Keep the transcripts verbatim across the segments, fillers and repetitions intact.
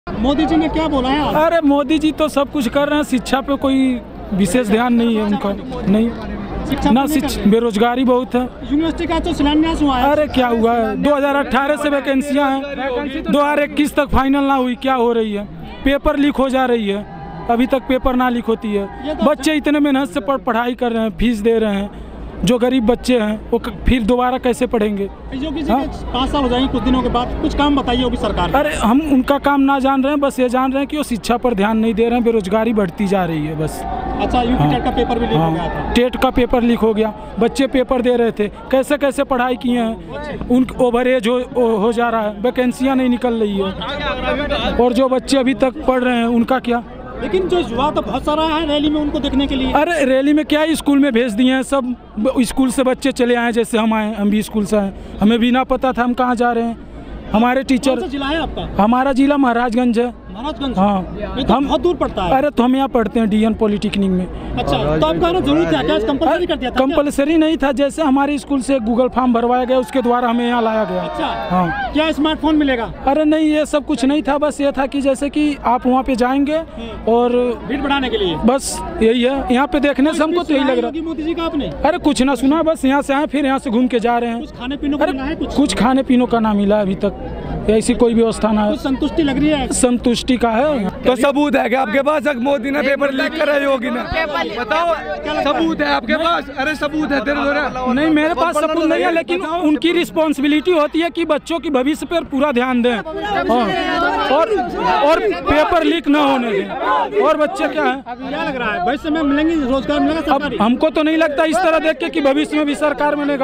मोदी जी ने क्या बोला है? अरे मोदी जी तो सब कुछ कर रहे हैं, शिक्षा पे कोई विशेष ध्यान नहीं है उनका। नहीं ना, शिक्षा बेरोजगारी बहुत है। यूनिवर्सिटी का तो शिलान्यास हुआ है। अरे क्या हुआ है, दो हज़ार अठारह से वैकेंसियां हैं, दो हज़ार इक्कीस तक फाइनल ना हुई। क्या हो रही है, पेपर लीक हो जा रही है, अभी तक पेपर ना लीक होती है। बच्चे इतने मेहनत से पढ़ाई कर रहे हैं, फीस दे रहे हैं, जो गरीब बच्चे हैं वो फिर दोबारा कैसे पढ़ेंगे? योगी जी पाँच साल हो जाएंगे कुछ दिनों के बाद, कुछ काम बताइए योगी सरकार। अरे हम उनका काम ना जान रहे हैं, बस ये जान रहे हैं कि वो शिक्षा पर ध्यान नहीं दे रहे हैं, बेरोजगारी बढ़ती जा रही है बस। अच्छा, यूपी टेट का पेपर भी लीक हो गया था। टेट का पेपर लीक हो गया, बच्चे पेपर दे रहे थे, कैसे कैसे पढ़ाई किए हैं, उन ओवरेज हो, हो जा रहा है, वैकेंसियाँ नहीं निकल रही है, और जो बच्चे अभी तक पढ़ रहे हैं उनका क्या? लेकिन जो युवा तो बहुत सारा है रैली में उनको देखने के लिए। अरे रैली में क्या, स्कूल में भेज दिए हैं सब, स्कूल से बच्चे चले आए, जैसे हम आए, हम भी स्कूल से आए, हमें भी ना पता था हम कहाँ जा रहे हैं। हमारे टीचर। कौन सा जिला है आपका? हमारा जिला महाराजगंज है। महाराजगंज? हाँ, ये तो हम बहुत दूर पड़ता है। अरे तो हम यहाँ पढ़ते हैं डी एन पॉलिटेक्निक में। अच्छा, तो आपका ना जरूरत है क्या, कंपलसरी कर दिया था? कंपलसरी नहीं था, जैसे हमारे स्कूल से गूगल फॉर्म भरवाया गया, उसके द्वारा हमें यहाँ लाया गया। अच्छा, हाँ। क्या स्मार्टफोन मिलेगा? अरे नहीं, ये सब कुछ नहीं था, बस ये था कि जैसे कि आप वहाँ पे जाएंगे और भीड़ बढ़ाने के लिए, बस यही है। यहाँ पे देखने से हमको तो यही लग रहा है। मोदी जी का आपने? अरे कुछ ना सुना, बस यहाँ से आए, फिर यहाँ से घूम के जा रहे हैं। कुछ खाने पीने को मिला है? कुछ कुछ खाने पीने का ना मिला अभी तक, ऐसी कोई व्यवस्था ना है। संतुष्टि लग रही है? संतुष्टि का है। तो सबूत है क्या आपके पास? मोदी ने पेपर लीक करा है, योगी ने? बताओ, सबूत है आपके पास? अरे सबूत है तेरे द्वारा? नहीं, मेरे पास सबूत नहीं है, लेकिन उनकी रिस्पॉन्सिबिलिटी होती है कि बच्चों की भविष्य पर पूरा ध्यान दें, और और पेपर लीक न होने दें। और बच्चे क्या है, क्या लग रहा है भविष्य में मिलेंगे, रोजगार मिलेगा? अब हमको तो नहीं लगता इस तरह देख के कि भविष्य में भी सरकार मिलेगा,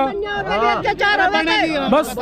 बस।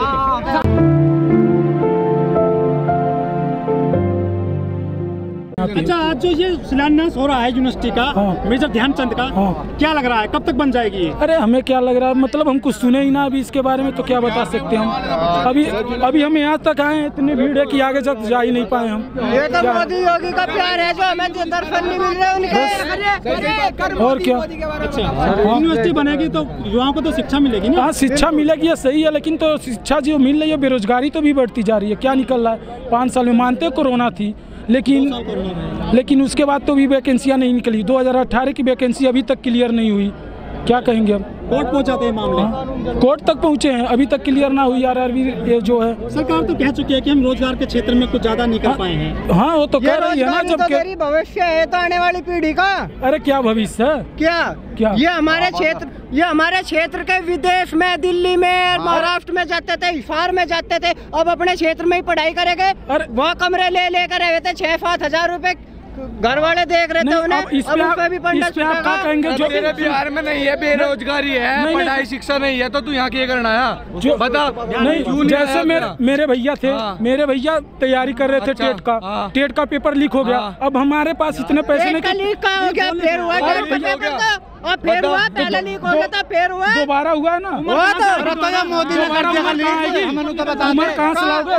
अच्छा, आज जो ये शिलान्यास हो रहा है यूनिवर्सिटी का, हाँ। मेजर ध्यानचंद का, हाँ। क्या लग रहा है, कब तक बन जाएगी? अरे हमें क्या लग रहा है, मतलब हम कुछ सुने ही ना अभी इसके बारे में, तो क्या बता सकते हैं हम। अभी अभी हम यहाँ तक आए हैं, इतनी भीड़ है कि आगे तक जा ही नहीं पाए हम। ये तो मोदी योगी का प्यार है, जो हमें दर्शन नहीं मिल रहे उनके। और क्या? अच्छा, यूनिवर्सिटी बनेगी तो युवाओं को तो शिक्षा मिलेगी ना? हाँ, शिक्षा मिलेगी, ये सही है, लेकिन तो शिक्षा जो मिल रही है, बेरोजगारी तो भी बढ़ती जा रही है। क्या निकल रहा है, पाँच साल में मानते कोरोना थी, लेकिन लेकिन उसके बाद तो भी वैकेंसियाँ नहीं निकली। दो हज़ार अठारह की वैकेंसी अभी तक क्लियर नहीं हुई, क्या कहेंगे अब? कोर्ट पहुंचाते हैं मामले, कोर्ट तक पहुंचे हैं, अभी तक क्लियर ना हुई। आरआरबी ये जो है, सरकार तो कह चुकी है कि हम रोजगार के क्षेत्र में कुछ ज्यादा नहीं कर पाए हैं। हाँ, वो तो कह रही है ना, जब भविष्य है तो आने वाली पीढ़ी का। अरे क्या भविष्य है, क्या क्या ये हमारे क्षेत्र ये हमारे क्षेत्र के विदेश में, दिल्ली में, महाराष्ट्र में जाते थे, हिसार में जाते थे, अब अपने क्षेत्र में ही पढ़ाई करेंगे। वहाँ कमरे ले लेकर रहे थे, छह सात हजार रूपए घर वाले देख रहे थे उन्हें। अब इस पे आप, भी इस पे आप क्या कहेंगे? जो तेरे बिहार में नहीं है, बेरोजगारी है, पढ़ाई शिक्षा नहीं है, तो तू यहाँ क्या करना है? जो बता नहीं, जैसे मेरे मेरे भैया थे, मेरे भैया तैयारी कर रहे थे टेट का, टेट का पेपर लीक हो गया। अब हमारे पास इतने पैसे नहीं, लीक का हो गया, फिर हुआ और फिर हुआ, पहले लीक हो गया था, फिर हुआ, दोबारा हुआ है ना। हुआ तो मोदी ने कर दिया लीक, उम्र कहाँ से लाओगे?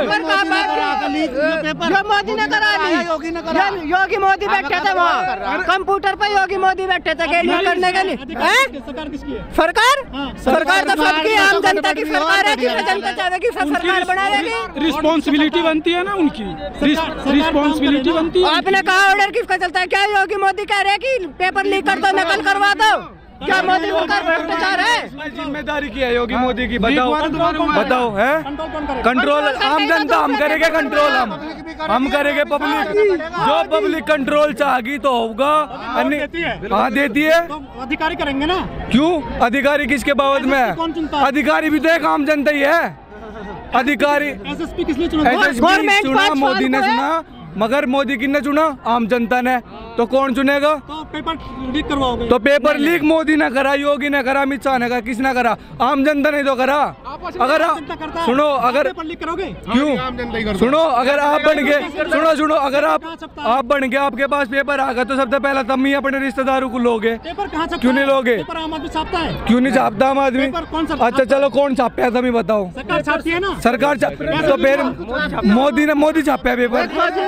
मोदी ने करा ली, योगी मोदी बैठे थे वहाँ, कंप्यूटर पे योगी मोदी बैठे थे लीक करने के लिए। सरकार किसकी है? सरकार सरकार तो सबकी, आम जनता की सरकार है, जिसे जनता चाहे कि सरकार बनाएगी। रिस्पॉन्सिबिलिटी बनती है ना उनकी, रिस्पॉन्सिबिलिटी बनती है। आपने कहा ऑर्डर किसका चलता है? क्या योगी मोदी कह रहे हैं कि पेपर लीक कर दो, नकल करवा दो? क्या मोदी सरकार भ्रष्टाचार है? जिम्मेदारी की है योगी मोदी की, बताओ बताओ है? कंट्रोल आम जनता हम करेंगे, कंट्रोल हम हम करेंगे। पब्लिक जो पब्लिक कंट्रोल चाहेगी तो होगा। हाँ देती है, अधिकारी करेंगे ना। क्यों अधिकारी किसके बाबत में? अधिकारी भी तो आम जनता ही है। अधिकारी एसएसपी किसने चुना? एसएसपी चुना मोदी ने चुना, मगर मोदी किसने चुना? आम जनता ने। तो कौन चुनेगा? तो पेपर लीक करवाओगे? तो पेपर लीक मोदी ने करा, योगी ने करा, अमित शाह ने करा, किसने करा? आम जनता ने तो करा। अगर सुनो, अगर पेपर लीक करोगे? क्यों? सुनो, अगर आप बन गए, सुनो सुनो अगर आप आप बन गए, आपके पास पेपर आ गया, तो सबसे पहला तब ही अपने रिश्तेदारों को लोगे। पेपर कहाँ छपता? क्यों नहीं लोगे? पेपर आम आदमी छापता है। क्यों नहीं छापता आम आदमी? अच्छा चलो, कौन छापता है तभी बताओ। सरकार छापती है ना। सरकार तो फिर मोदी ने मोदी छापा पेपर,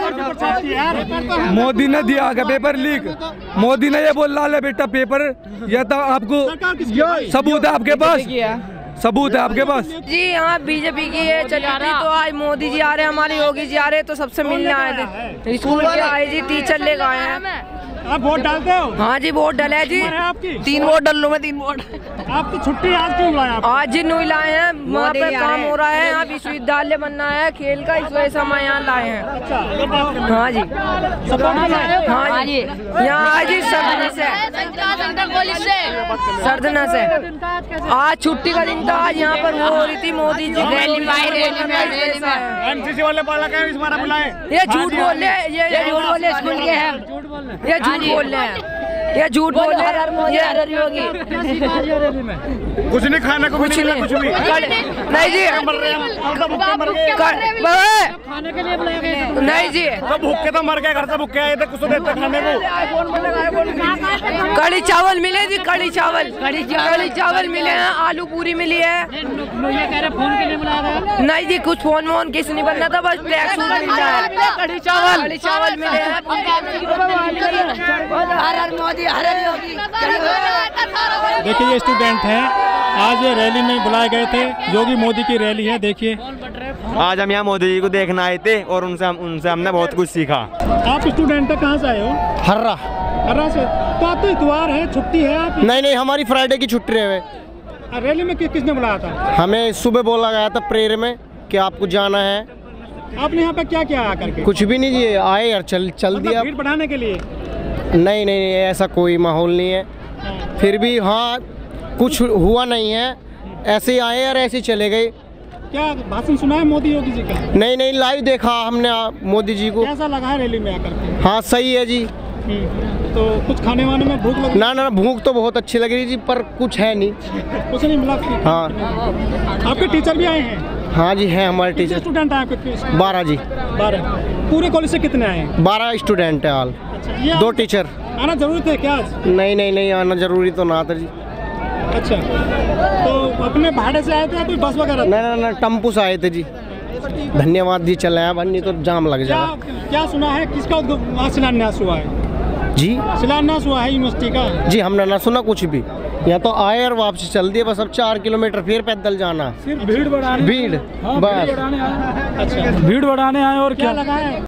मोदी ने दिया गया पेपर लीक। मोदी ने ये बोल रहा है बेटा पेपर, यह था आपको सबूत है आपके पास? सबूत है आपके पास? जी यहाँ बीजेपी की है चली थी, तो आज मोदी जी आ रहे हैं, हमारे योगी जी आ रहे हैं, तो सबसे मिलने आए थे। स्कूल के आए जी, टीचर लेकर आए हैं। आप वोट डालते हो? हाँ जी वोट डाले जी, आपकी तीन वोट डाल लो मैं तीन वोट। आपकी छुट्टी आज क्यों बुलाया आप? आज जी नहीं लाए हैं, वहाँ पे काम हो रहा है, यहाँ विश्वविद्यालय बनना है खेल का, इस वजह से हम यहाँ लाए हैं। हाँ जी हाँ जी, यहाँ आज जी सर्दनस है, सर्दनस है। आज छुट्टी का दिन था, आज यहाँ पर वो हो रही थी मोदी जी रैली एमसीसी वाले इस बार बुलाए। ये झूठ बोल रहे हैं, ये झूठ बोल रहे स्कूल के हैं, ये झूठ बोल रहे हैं, ये झूठ बोल रहे हैं, ये हर योगी कुछ नहीं खाने को कुछ नहीं, कुछ भी नहीं जी खाने के लिए नहीं जी, तो भूखे तो मर गए, घर से भूखे आए थे, कुछ तो देते खाने को। कड़ी चावल मिले जी, कड़ी चावल कड़ी चावल मिले हैं, आलू पूरी मिली है। फोन के लिए बुलाया? नहीं जी कुछ फोन वोन किस नहीं बनना था, बस टैक्स मिल रहा है, कड़ी चावल कड़ी चावल मिले हैं। देखिए ये स्टूडेंट हैं, आज ये रैली में बुलाए गए थे, योगी मोदी की रैली है। देखिए आज हम यहाँ मोदी जी को देखने आए थे और उनसे हम उनसे हमने बहुत कुछ सीखा। आप स्टूडेंट है, कहाँ से आए हो? हर्रा। हर्रा से? तो आप तो इतवार है, छुट्टी है आप? नहीं नहीं, हमारी फ्राइडे की छुट्टी है। रैली में कि, किसने बुलाया था? हमें सुबह बोला गया था प्रेयर में कि आपको जाना है। आपने यहाँ पे क्या क्या आया करके? कुछ भी नहीं जी, आए यार, चल चल दिया। भीड़ बढ़ाने के लिए? नहीं नहीं नहीं, ऐसा कोई माहौल नहीं है। फिर भी हाँ कुछ हुआ नहीं है, ऐसे ही आए और ऐसे ही चले गए। क्या भाषण सुना है मोदी योगी जी का? नहीं नहीं, लाइव देखा हमने मोदी जी को। कैसा लगा है रैली में आकर के? हाँ सही है जी। तो कुछ खाने वाने में भूख लगी? ना ना भूख तो बहुत अच्छी लग रही जी, पर कुछ है नहीं। कुछ नहीं मिला? हाँ। आपके टीचर भी आए हैं? हाँ जी हैं हमारे टीचर। स्टूडेंट आए आपके? बारह जी। बारह? पूरे कॉलेज से कितने आए? बारह स्टूडेंट है हाल। अच्छा, दो टीचर। आना जरूरी थे क्या आज? नहीं नहीं नहीं, आना जरूरी तो ना था जी। अच्छा, तो अपने भाड़े से आए थे या कोई बस वगैरह? नहीं नहीं नहीं, टेम्पू से आए थे जी। धन्यवाद जी, चले आए, वरना तो जाम लग क्या, जाएगा। क्या सुना है, किसका उद्घ- शिलान्यास हुआ है? जी शिलान्यास हुआ है यूनिवर्सिटी का? जी हमने ना सुना कुछ भी, यहाँ तो आए और वापसी चल दिए, बस अब चार किलोमीटर फिर पैदल जाना। सिर्फ भीड़ बढ़ाने, भीड़ हाँ, बस। भीड़ बढ़ाने आए। अच्छा, भीड़ बढ़ाने आए और क्या क्या लगा है?